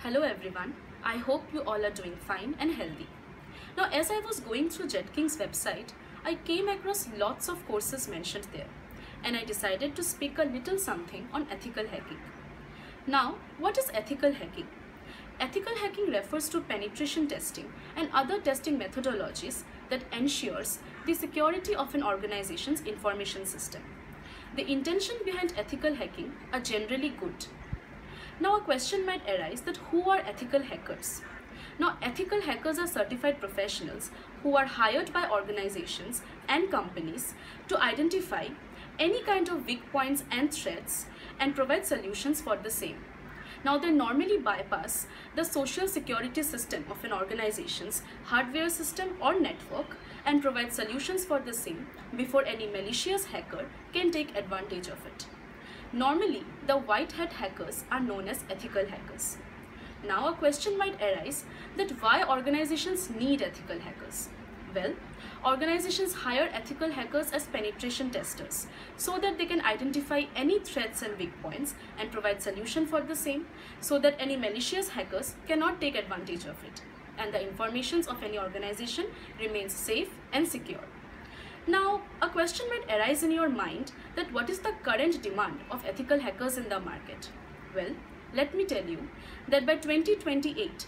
Hello everyone, I hope you all are doing fine and healthy. Now as I was going through JetKing's website, I came across lots of courses mentioned there and I decided to speak a little something on ethical hacking. Now what is ethical hacking? Ethical hacking refers to penetration testing and other testing methodologies that ensures the security of an organization's information system. The intention behind ethical hacking are generally good. Now a question might arise that who are ethical hackers? Now ethical hackers are certified professionals who are hired by organizations and companies to identify any kind of weak points and threats and provide solutions for the same. Now they normally bypass the social security system of an organization's hardware system or network and provide solutions for the same before any malicious hacker can take advantage of it. Normally, the white hat hackers are known as ethical hackers. Now a question might arise that why organizations need ethical hackers? Well, organizations hire ethical hackers as penetration testers so that they can identify any threats and weak points and provide solution for the same so that any malicious hackers cannot take advantage of it and the information of any organization remains safe and secure. Now, a question might arise in your mind that what is the current demand of ethical hackers in the market? Well, let me tell you that by 2028,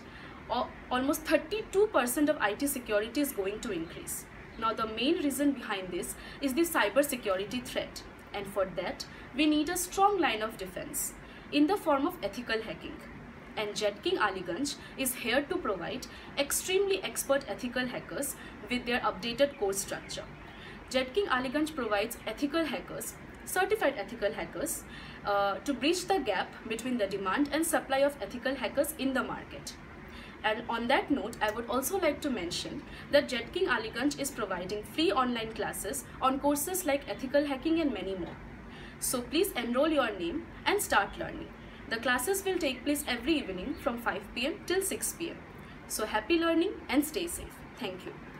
almost 32% of IT security is going to increase. Now, the main reason behind this is the cybersecurity threat, and for that, we need a strong line of defense in the form of ethical hacking. And JetKing Aliganj is here to provide extremely expert ethical hackers with their updated course structure. JetKing Aliganj provides ethical hackers, certified ethical hackers, to bridge the gap between the demand and supply of ethical hackers in the market. And on that note, I would also like to mention that JetKing Aliganj is providing free online classes on courses like ethical hacking and many more. So please enroll your name and start learning. The classes will take place every evening from 5 PM till 6 PM. So happy learning and stay safe. Thank you.